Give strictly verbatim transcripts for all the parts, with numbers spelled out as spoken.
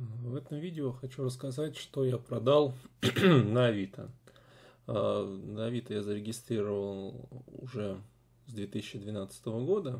В этом видео хочу рассказать, что я продал на Авито. На Авито я зарегистрировал уже с две тысячи двенадцатого года.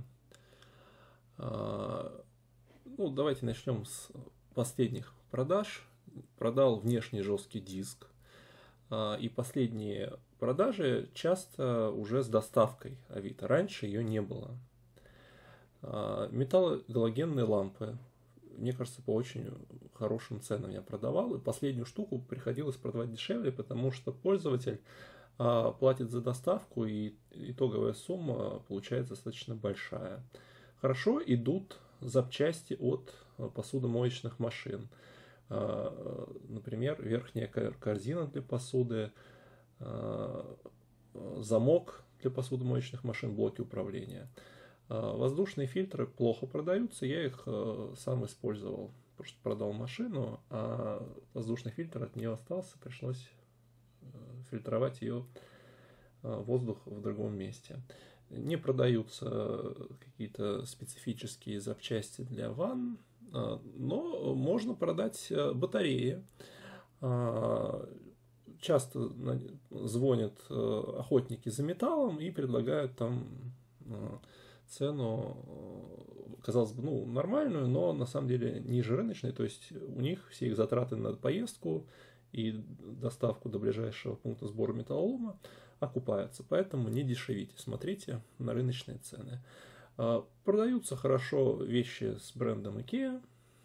Ну, давайте начнем с последних продаж. Продал внешний жесткий диск. И последние продажи часто уже с доставкой Авито. Раньше ее не было. Металлогалогенные лампы. Мне кажется, по очень хорошим ценам я продавал. И последнюю штуку приходилось продавать дешевле, потому что пользователь а, платит за доставку, и итоговая сумма получается достаточно большая. Хорошо идут запчасти от посудомоечных машин. А, например, верхняя корзина для посуды, а, замок для посудомоечных машин, блоки управления. Воздушные фильтры плохо продаются, я их э, сам использовал, просто продал машину, а воздушный фильтр от нее остался, пришлось э, фильтровать ее э, воздух в другом месте. Не продаются какие-то специфические запчасти для ванн, э, но можно продать батареи. Э, часто звонят э, охотники за металлом и предлагают там э, цену, казалось бы, ну, нормальную, но на самом деле ниже рыночной, то есть у них все их затраты на поездку и доставку до ближайшего пункта сбора металлолома окупаются, поэтому не дешевите, смотрите на рыночные цены. Продаются хорошо вещи с брендом IKEA.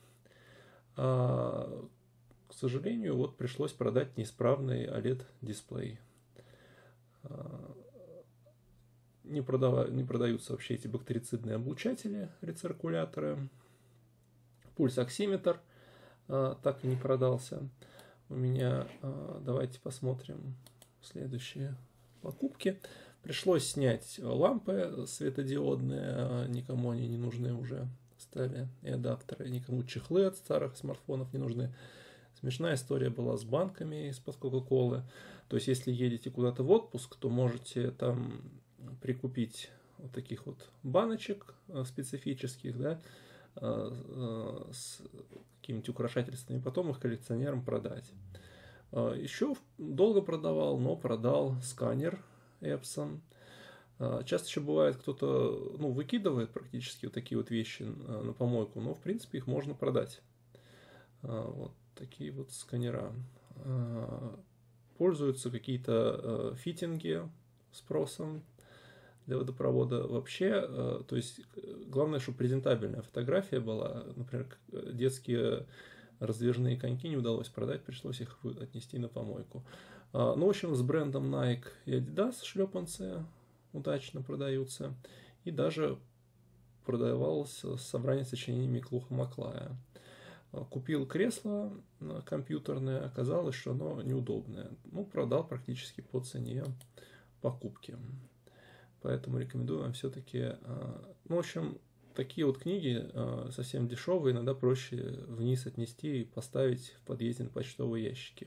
К сожалению, вот пришлось продать неисправный о лед дисплей. Не, продав... не продаются вообще эти бактерицидные облучатели, рециркуляторы. Пульсоксиметр а, так и не продался. У меня, а, давайте посмотрим следующие покупки. Пришлось снять лампы светодиодные, а, никому они не нужны уже стали, и адаптеры, никому чехлы от старых смартфонов не нужны. Смешная история была с банками из-под Кока-Колы. То есть, если едете куда-то в отпуск, то можете там прикупить вот таких вот баночек специфических, да, с какими-нибудь украшательствами, и потом их коллекционерам продать. Еще долго продавал, но продал сканер Epson. Часто еще бывает, кто-то, ну, выкидывает практически вот такие вот вещи на помойку, но в принципе их можно продать. Вот такие вот сканера. Пользуются какие-то фитинги спросом для водопровода. Вообще, то есть главное, чтобы презентабельная фотография была. Например, детские раздвижные коньки не удалось продать, пришлось их отнести на помойку. Ну, в общем, с брендом Nike и Adidas шлепанцы удачно продаются. И даже продавалось собрание сочинений Миклуха Маклая. Купил кресло компьютерное, оказалось, что оно неудобное. Ну, продал практически по цене покупки. Поэтому рекомендую вам все-таки... Ну, в общем, такие вот книги совсем дешевые, иногда проще вниз отнести и поставить в подъезде на почтовые ящики.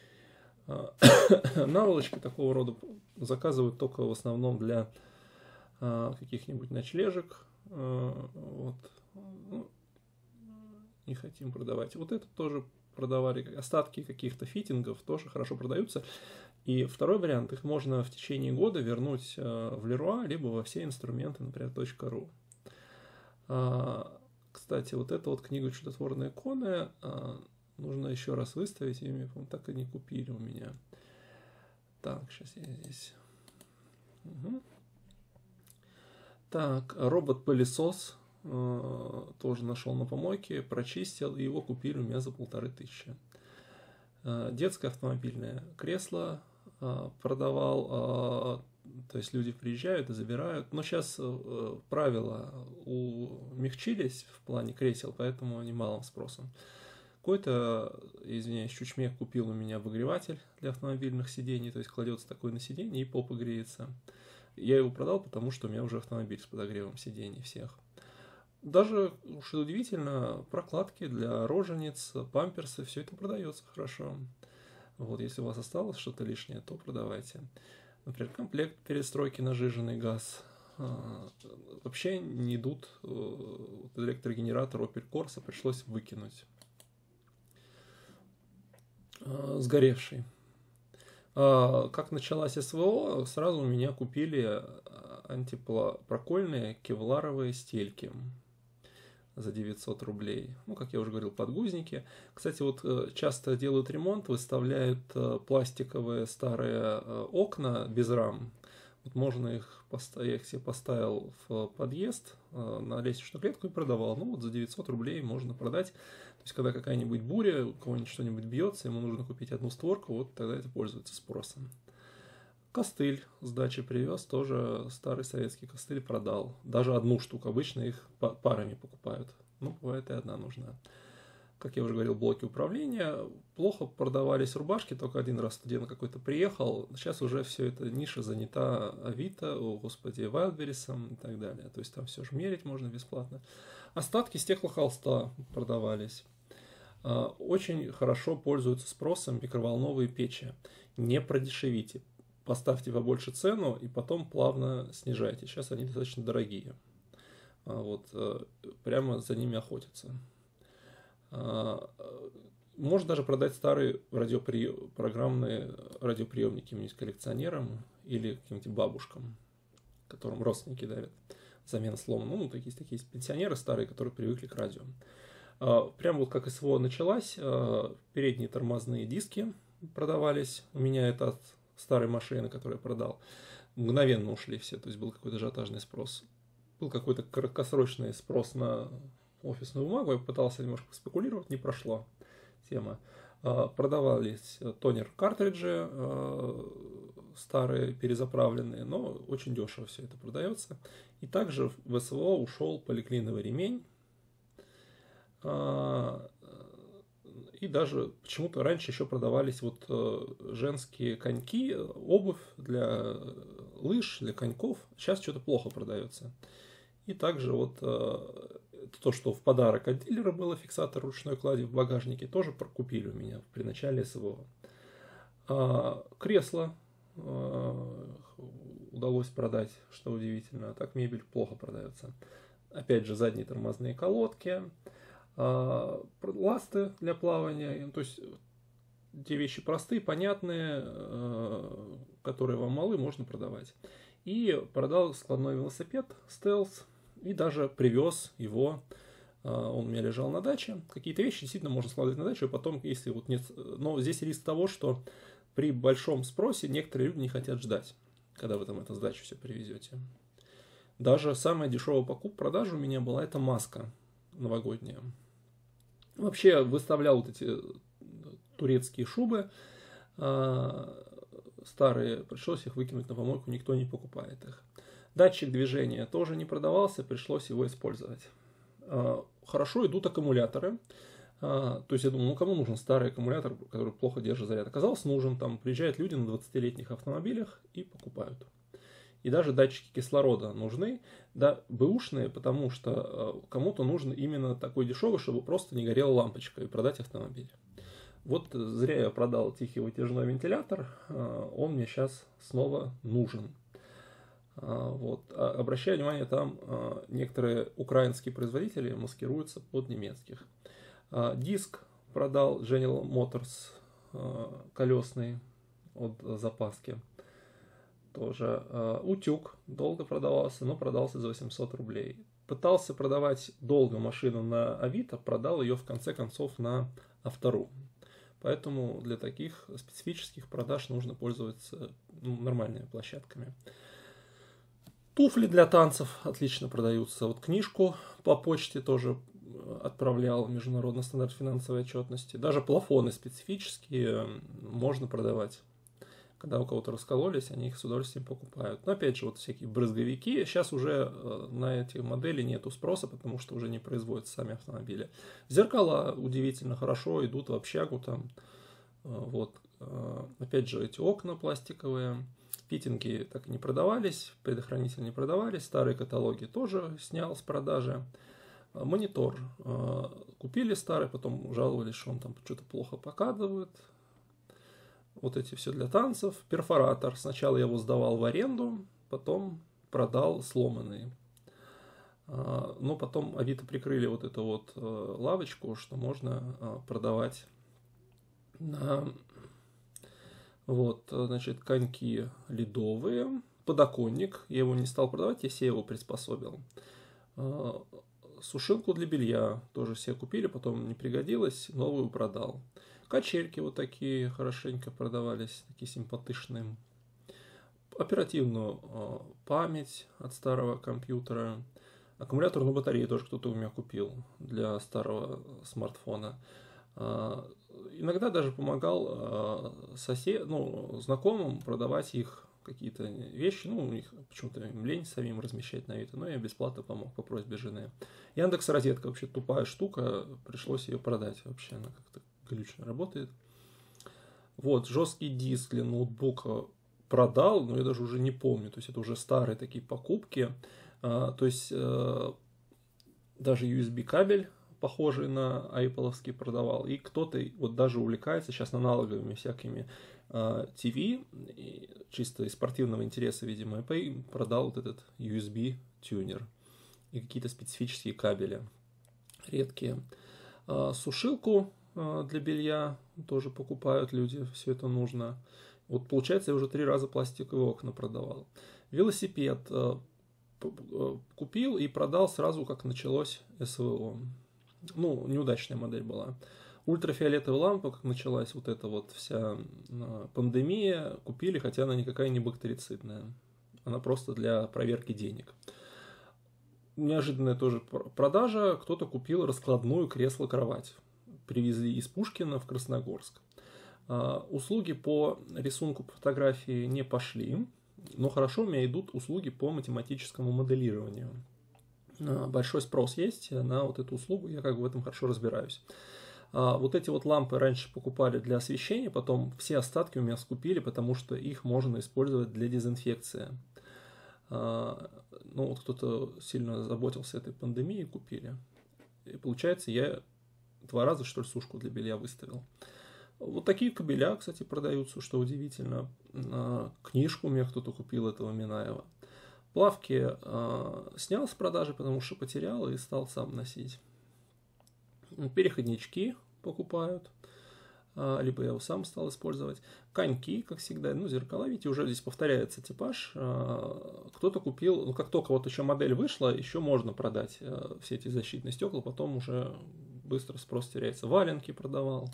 Наволочки такого рода заказывают только в основном для каких-нибудь ночлежек. Вот. Ну, не хотим продавать. Вот это тоже продавали. Остатки каких-то фитингов тоже хорошо продаются. И второй вариант, их можно в течение года вернуть в Leroy, либо во все инструменты, например, .ру. Кстати, вот эту вот книгу «Чудотворные иконы» нужно еще раз выставить, ее, по-моему, так и не купили у меня. Так, сейчас я здесь. Угу. Так, робот-пылесос тоже нашел на помойке, прочистил, и его купили у меня за полторы тысячи. Детское автомобильное кресло продавал, то есть люди приезжают и забирают, но сейчас правила умягчились в плане кресел, поэтому они малым спросом. Какой-то, извиняюсь, чучмек купил у меня обогреватель для автомобильных сидений, то есть кладется такой на сиденье и попа греется. Я его продал, потому что у меня уже автомобиль с подогревом сидений всех. Даже, уж и удивительно, прокладки для рожениц, памперсы, все это продается хорошо. Вот, если у вас осталось что-то лишнее, то продавайте. Например, комплект перестройки на сжиженный газ. Вообще не идут. Электрогенератор Opel Corsa пришлось выкинуть. э, сгоревший. Э, как началась СВО, сразу у меня купили антипрокольные кевларовые стельки за девятьсот рублей. Ну, как я уже говорил, подгузники. Кстати, вот часто делают ремонт, выставляют пластиковые старые окна без рам. Вот можно их, я их себе поставил в подъезд на лестничную клетку и продавал. Ну, вот за девятьсот рублей можно продать. То есть, когда какая-нибудь буря, у кого-нибудь что-нибудь бьется, ему нужно купить одну створку, вот тогда это пользуется спросом. Костыль с дачи привез, тоже старый советский костыль продал. Даже одну штуку, обычно их парами покупают. Ну, бывает и одна нужна. Как я уже говорил, блоки управления. Плохо продавались рубашки, только один раз студент какой-то приехал. Сейчас уже все это ниша занята Авито, о господи, Вайлдберрисом и так далее. То есть там все же мерить можно бесплатно. Остатки стеклохолста продавались. Очень хорошо пользуются спросом микроволновые печи. Не продешевите. Поставьте побольше цену и потом плавно снижайте. Сейчас они достаточно дорогие. Вот, прямо за ними охотятся. Можно даже продать старые радиоприем... программные радиоприемники каким-нибудь коллекционерам или каким-нибудь бабушкам, которым родственники дарят. Замена сломана. Ну, такие, такие пенсионеры старые, которые привыкли к радио. Прямо вот как СВО началась, передние тормозные диски продавались. У меня это от старой машины, которую я продал. Мгновенно ушли все, то есть был какой-то ажиотажный спрос. Был какой-то краткосрочный спрос на офисную бумагу, я пытался немножко спекулировать, не прошло тема. Продавались тонер-картриджи старые, перезаправленные, но очень дешево все это продается. И также в СВО ушел поликлиновый ремень. И даже почему-то раньше еще продавались вот женские коньки, обувь для лыж, для коньков. Сейчас что-то плохо продается. И также вот то, что в подарок от дилера было, фиксатор ручной клади в багажнике, тоже прокупили у меня при начале СВО. Кресло удалось продать, что удивительно. А так мебель плохо продается. Опять же, задние тормозные колодки. Ласты для плавания, то есть те вещи простые, понятные, которые вам малы, можно продавать. И продал складной велосипед Stealth и даже привез его, он у меня лежал на даче. Какие-то вещи действительно можно складывать на дачу, и потом, если вот нет, но здесь риск того, что при большом спросе некоторые люди не хотят ждать, когда вы там это с дачи все привезете. Даже самая дешевая покупка-продажа у меня была это маска новогодняя. Вообще выставлял вот эти турецкие шубы старые, пришлось их выкинуть на помойку, никто не покупает их. Датчик движения тоже не продавался, пришлось его использовать. Хорошо идут аккумуляторы. То есть я думал, ну кому нужен старый аккумулятор, который плохо держит заряд? Оказалось, нужен. Там приезжают люди на двадцатилетних автомобилях и покупают. И даже датчики кислорода нужны, да, бэушные, потому что э, кому-то нужен именно такой дешевый, чтобы просто не горела лампочка и продать автомобиль. Вот зря я продал тихий вытяжной вентилятор, э, он мне сейчас снова нужен. Э, вот. А, обращаю внимание, там э, некоторые украинские производители маскируются под немецких. Э, диск продал General Motors э, колесный от запаски. Тоже э, утюг долго продавался, но продался за восемьсот рублей. Пытался продавать долго машину на Авито, продал ее в конце концов на Автору. Поэтому для таких специфических продаж нужно пользоваться ну, нормальными площадками. Туфли для танцев отлично продаются. Вот книжку по почте тоже отправлял, международный стандарт финансовой отчетности. Даже плафоны специфические можно продавать. Когда у кого-то раскололись, они их с удовольствием покупают. Но опять же, вот всякие брызговики. Сейчас уже на эти модели нету спроса, потому что уже не производятся сами автомобили. Зеркала удивительно хорошо идут в общагу. Там, вот. Опять же, эти окна пластиковые. Фитинги так и не продавались, предохранители не продавались. Старые каталоги тоже снял с продажи. Монитор купили старый, потом жаловались, что он там что-то плохо показывает. Вот эти все для танцев. Перфоратор. Сначала я его сдавал в аренду, потом продал сломанный. Но потом Авито прикрыли вот эту вот лавочку, что можно продавать На, вот, значит, коньки ледовые, подоконник, я его не стал продавать, я себе его приспособил. Сушилку для белья тоже все купили, потом не пригодилось, новую продал. Качельки вот такие хорошенько продавались, такие симпатичные. Оперативную э, память от старого компьютера. Аккумуляторную батарею тоже кто-то у меня купил для старого смартфона. Э, иногда даже помогал э, сосед, ну, знакомым продавать их какие-то вещи. Ну, у них почему-то им лень самим размещать на Авито, но я бесплатно помог по просьбе жены. Яндекс.Розетка вообще тупая штука, пришлось ее продать вообще, она как-то глючно работает. Вот, жесткий диск для ноутбука продал, но я даже уже не помню, то есть это уже старые такие покупки, а, то есть а, даже ю эс би кабель похожий на Apple-овский продавал, и кто-то вот даже увлекается сейчас аналоговыми всякими а, ти ви, чисто из спортивного интереса, видимо, Apple продал вот этот ю эс би тюнер и какие-то специфические кабели редкие. А, сушилку а, для белья тоже покупают люди, все это нужно. Вот получается, я уже три раза пластиковые окна продавал. Велосипед э, купил и продал сразу, как началось эс вэ о. Ну, неудачная модель была. Ультрафиолетовая лампа, как началась вот эта вот вся э, пандемия, купили, хотя она никакая не бактерицидная. Она просто для проверки денег. Неожиданная тоже продажа. Кто-то купил раскладную кресло-кровать. Привезли из Пушкина в Красногорск. Uh, услуги по рисунку, по фотографии не пошли, но хорошо у меня идут услуги по математическому моделированию. Uh, большой спрос есть на вот эту услугу, я как бы в этом хорошо разбираюсь. Uh, вот эти вот лампы раньше покупали для освещения, потом все остатки у меня скупили, потому что их можно использовать для дезинфекции. Uh, ну вот кто-то сильно заботился этой пандемией, купили. И получается, я два раза, что ли, сушку для белья выставил. Вот такие кабеля, кстати, продаются, что удивительно. Книжку у меня кто-то купил этого Минаева. Плавки э, снял с продажи, потому что потерял и стал сам носить. Переходнички покупают, э, либо я его сам стал использовать. Коньки, как всегда, ну, зеркала, видите, уже здесь повторяется типаж. Э, кто-то купил, ну, как только вот еще модель вышла, еще можно продать э, все эти защитные стекла, потом уже быстро спрос теряется. Валенки продавал.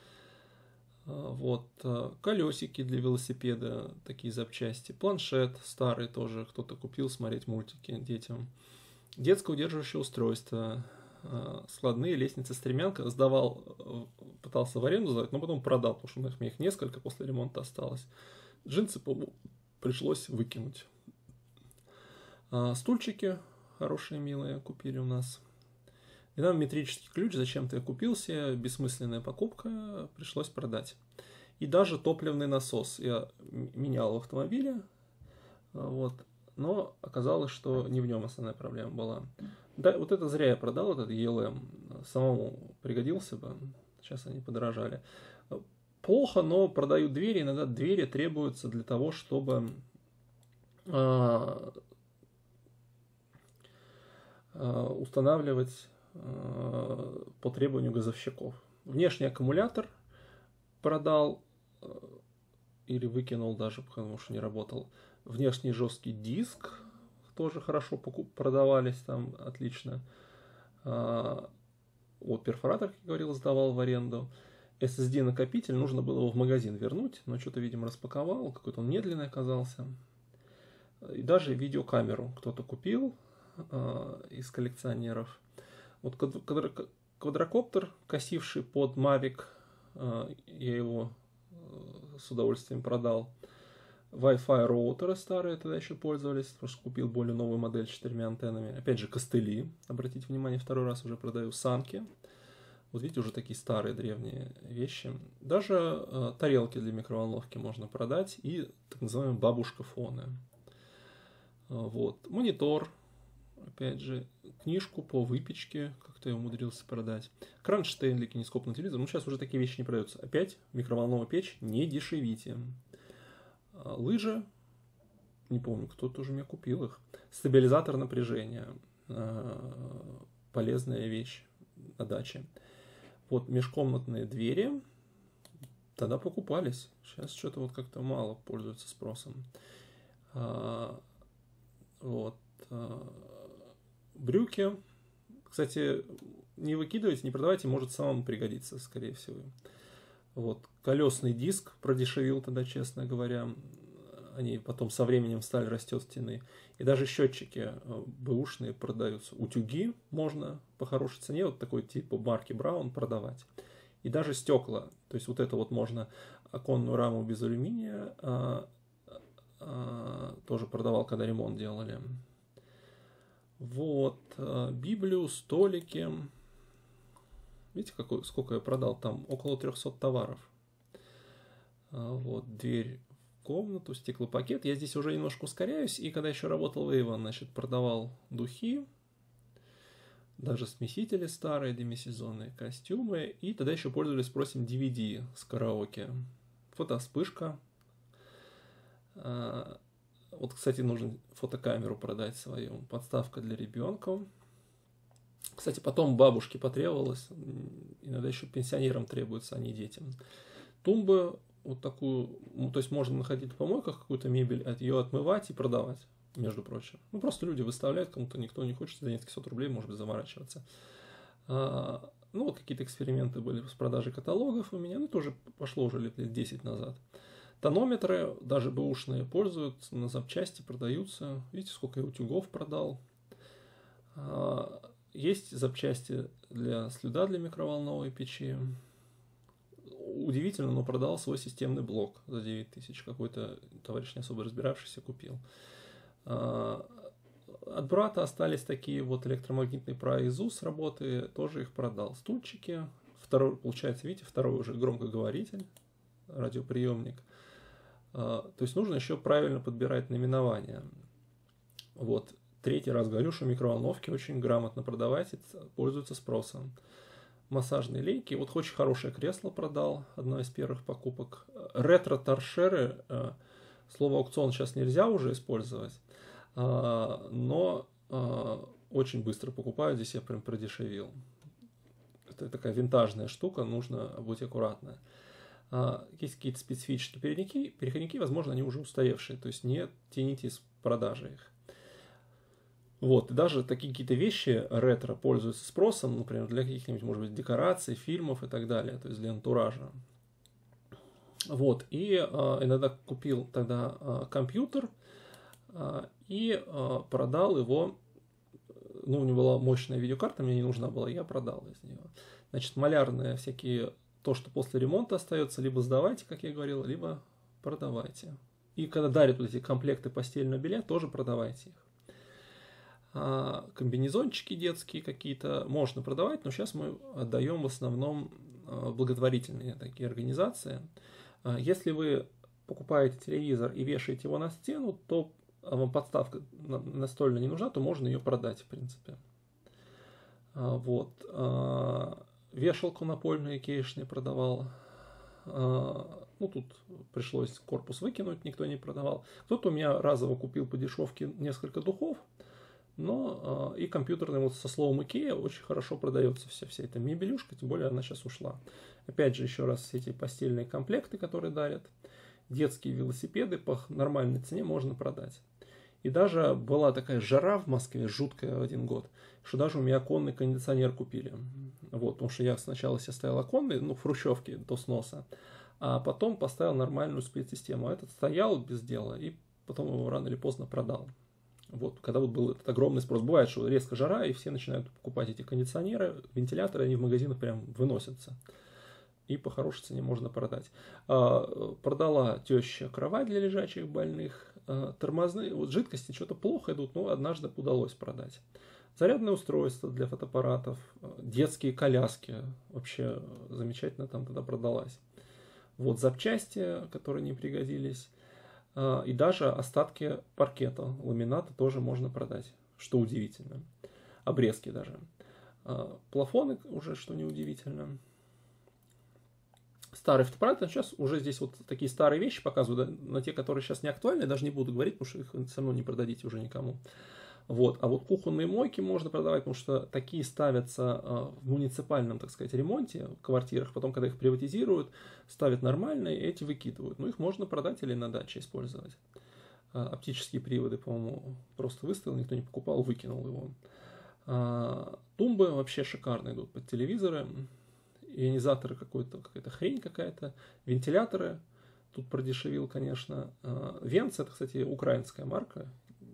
Вот, колесики для велосипеда, такие запчасти, планшет старый тоже кто-то купил, смотреть мультики детям, детское удерживающее устройство, складные лестницы-стремянка, сдавал, пытался в аренду сдать, но потом продал, потому что у меня их несколько после ремонта осталось. Джинсы пришлось выкинуть. Стульчики хорошие, милые, купили у нас. Динамометрический ключ зачем-то я купил себе, бессмысленная покупка, пришлось продать. И даже топливный насос я менял в автомобиле, вот, но оказалось, что не в нем основная проблема была. Да, вот это зря я продал, этот и эл эм, самому пригодился бы, сейчас они подорожали. Плохо, но продают двери, иногда двери требуются для того, чтобы а, а, устанавливать по требованию газовщиков. Внешний аккумулятор продал или выкинул даже, потому что не работал. Внешний жесткий диск тоже хорошо продавались там, отлично. Вот перфоратор, как я говорил, сдавал в аренду. эс эс ди-накопитель, нужно было его в магазин вернуть, но что-то, видимо, распаковал, какой-то он медленный оказался. И даже видеокамеру кто-то купил из коллекционеров. Вот квадрокоптер, косивший под Mavic, я его с удовольствием продал. Wi-Fi роутеры старые тогда еще пользовались, потому что купил более новую модель с четырьмя антеннами. Опять же, костыли, обратите внимание, второй раз уже продаю. Санки. Вот видите, уже такие старые древние вещи. Даже тарелки для микроволновки можно продать и так называемые бабушка-фоны. Вот. Монитор. Опять же, книжку по выпечке, как-то я умудрился продать. Кронштейн для кинескопного телевизора. Ну, сейчас уже такие вещи не продаются. Опять микроволновая печь, не дешевите. Лыжи, не помню, кто тоже мне купил их. Стабилизатор напряжения. Полезная вещь на даче. Вот межкомнатные двери. Тогда покупались. Сейчас что-то вот как-то мало пользуются спросом. А, вот. А, брюки. Кстати, не выкидывайте, не продавайте, может самому пригодиться, скорее всего. Вот. Колесный диск продешевил тогда, честно говоря. Они потом со временем стали растет стены. И даже счетчики бэушные продаются. Утюги можно по хорошей цене, вот такой типа марки Браун, продавать. И даже стекла. То есть вот это вот можно оконную раму без алюминия а, а, тоже продавал, когда ремонт делали. Вот. А, Библию, столики. Видите, какой, сколько я продал? Там около трехсот товаров. А, вот. Дверь в комнату, стеклопакет. Я здесь уже немножко ускоряюсь. И когда еще работал в Avon, значит, продавал духи. Даже смесители старые, демисезонные костюмы. И тогда еще пользовались спросом ди ви ди с караоке. Фотоспышка. А, вот, кстати, нужно фотокамеру продать свою. Подставка для ребенка. Кстати, потом бабушке потребовалось. Иногда еще пенсионерам требуется, а не детям. Тумбы вот такую. Ну, то есть можно находить в помойках какую-то мебель, ее отмывать и продавать. Между прочим. Ну, просто люди выставляют, кому-то никто не хочет за несколько сот рублей, может быть, заморачиваться. А, ну, вот какие-то эксперименты были с продажей каталогов у меня, ну, тоже пошло уже лет десять назад. Тонометры, даже бэушные, пользуются, на запчасти продаются. Видите, сколько я утюгов продал. А, есть запчасти для слюда для микроволновой печи. Удивительно, но продал свой системный блок за девять тысяч. Какой-то товарищ, не особо разбиравшийся, купил. От брата остались такие вот электромагнитные пара ИЗУ с работы, тоже их продал. Стульчики, второй, получается, видите, второй уже громкоговоритель, радиоприемник. То есть нужно еще правильно подбирать наименование. Вот, третий раз говорю, что микроволновки очень грамотно продавать, пользуются спросом. Массажные лейки, вот очень хорошее кресло продал, одна из первых покупок. Ретро-торшеры, слово аукцион сейчас нельзя уже использовать. Но очень быстро покупаю, здесь я прям продешевил. Это такая винтажная штука, нужно быть аккуратно. Есть какие-то специфические переходники, переходники, возможно, они уже устаревшие, то есть не тяните из продажи их. Вот, и даже такие какие-то вещи ретро пользуются спросом, например, для каких-нибудь, может быть, декораций, фильмов и так далее, то есть для антуража. Вот, и а, иногда купил тогда а, компьютер а, и а, продал его, ну, у него была мощная видеокарта, мне не нужна была, я продал из нее. Значит, малярные всякие, то, что после ремонта остается, либо сдавайте, как я говорил, либо продавайте. И когда дарят вот эти комплекты постельного белья, тоже продавайте их. А комбинезончики детские какие-то можно продавать, но сейчас мы отдаем в основном благотворительные такие организации. Если вы покупаете телевизор и вешаете его на стену, то вам подставка настольно не нужна, то можно ее продать, в принципе. Вот. Вешалку напольную икеишную продавал. Ну, тут пришлось корпус выкинуть, никто не продавал. Кто-то у меня разово купил по дешевке несколько духов. Но и компьютерный вот со словом IKEA очень хорошо продается вся, вся эта мебелюшка, тем более она сейчас ушла. Опять же, еще раз, все эти постельные комплекты, которые дарят, детские велосипеды по нормальной цене можно продать. И даже была такая жара в Москве, жуткая в один год, что даже у меня оконный кондиционер купили. Вот, потому что я сначала себе ставил оконный, ну, в хрущевке до сноса, а потом поставил нормальную сплит-систему. А этот стоял без дела, и потом его рано или поздно продал. Вот, когда вот был этот огромный спрос. Бывает, что резко жара, и все начинают покупать эти кондиционеры, вентиляторы, они в магазинах прям выносятся. И по хорошей цене можно продать. А, продала теща кровать для лежачих больных, а, тормозные, вот жидкости что-то плохо идут, но однажды удалось продать. Зарядное устройство для фотоаппаратов, детские коляски, вообще замечательно там тогда продалась. Вот запчасти, которые не пригодились. И даже остатки паркета, ламината тоже можно продать, что удивительно. Обрезки даже. Плафоны уже, что неудивительно. Старый фотоаппарат, сейчас уже здесь вот такие старые вещи показываю, да, но те, которые сейчас не актуальны, даже не буду говорить, потому что их все равно не продадите уже никому. Вот. А вот кухонные мойки можно продавать, потому что такие ставятся в муниципальном, так сказать, ремонте в квартирах. Потом, когда их приватизируют, ставят нормальные, и эти выкидывают. Ну, их можно продать или на даче использовать. Оптические приводы, по-моему, просто выставил, никто не покупал, выкинул его. А, тумбы вообще шикарно идут под телевизоры. Ионизаторы какой-то, какая-то хрень какая-то. Вентиляторы. Тут продешевил, конечно. А, Венц, это, кстати, украинская марка.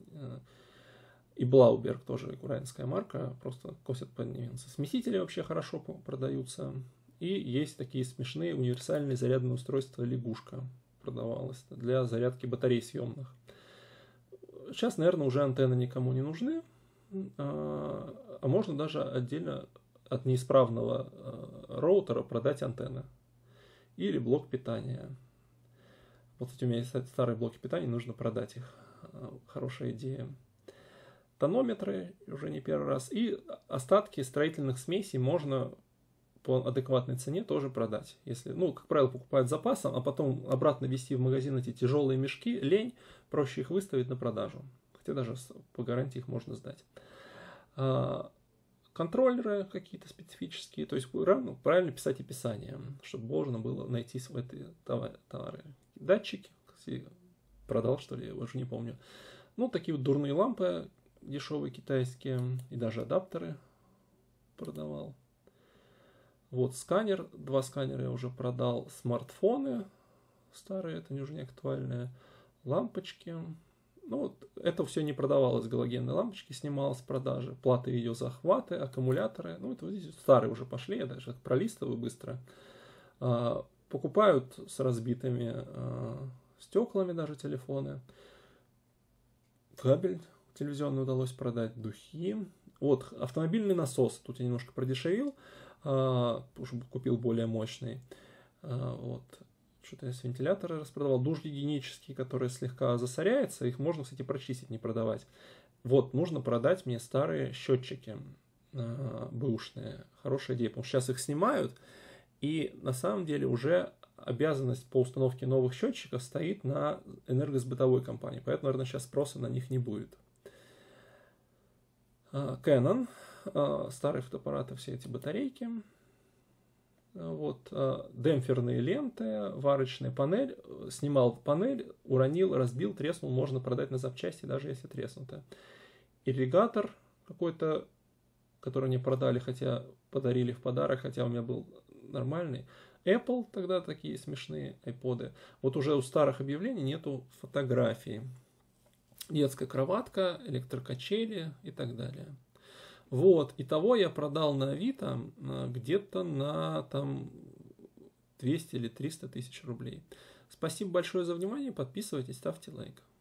И Блауберг тоже украинская марка. Просто косят под Венцы. Смесители вообще хорошо продаются. И есть такие смешные универсальные зарядные устройства «Лягушка». Продавалось для зарядки батарей съемных. Сейчас, наверное, уже антенны никому не нужны. А можно даже отдельно от неисправного роутера продать антенны. Или блок питания. Вот, кстати, у меня есть старые блоки питания, нужно продать их. Хорошая идея. Тонометры уже не первый раз. И остатки строительных смесей можно по адекватной цене тоже продать. Если, ну, как правило, покупают запасом, а потом обратно везти в магазин эти тяжелые мешки, лень, проще их выставить на продажу. Хотя даже по гарантии их можно сдать. А, контроллеры какие-то специфические, то есть ну, правильно писать описание, чтобы можно было найти в этой товары. Датчики, кстати, продал, что ли, я уже не помню. Ну, такие вот дурные лампы, дешевые китайские, и даже адаптеры продавал. Вот сканер, два сканера я уже продал, смартфоны старые, это уже не актуальные, лампочки. Ну вот это все не продавалось, галогенные лампочки снималось с продажи, платы видеозахваты, аккумуляторы. Ну это вот здесь старые уже пошли, я даже пролистываю быстро. А, покупают с разбитыми а, стеклами даже телефоны. Кабель телевизионный удалось продать, духи. Вот автомобильный насос, тут я немножко продешевил. Uh, купил более мощный. Uh, вот. Что-то я с вентилятора распродавал. Душ гигиенический, который слегка засоряется. Их можно, кстати, прочистить, не продавать. Вот, нужно продать мне старые счетчики uh, бэушные. Хорошая идея, потому что сейчас их снимают. И на самом деле уже обязанность по установке новых счетчиков стоит на энергосбытовой компании. Поэтому, наверное, сейчас спроса на них не будет. Uh, Canon. Старые фотоаппараты, все эти батарейки. Вот, демпферные ленты, варочная панель. Снимал панель, уронил, разбил, треснул. Можно продать на запчасти, даже если треснутая. Ирригатор какой-то, который мне продали, хотя подарили в подарок, хотя у меня был нормальный. Apple, тогда такие смешные айподы. Вот уже у старых объявлений нету фотографий. Детская кроватка, электрокачели и так далее. Вот, итого я продал на Авито где-то на там двести или триста тысяч рублей. Спасибо большое за внимание, подписывайтесь, ставьте лайк.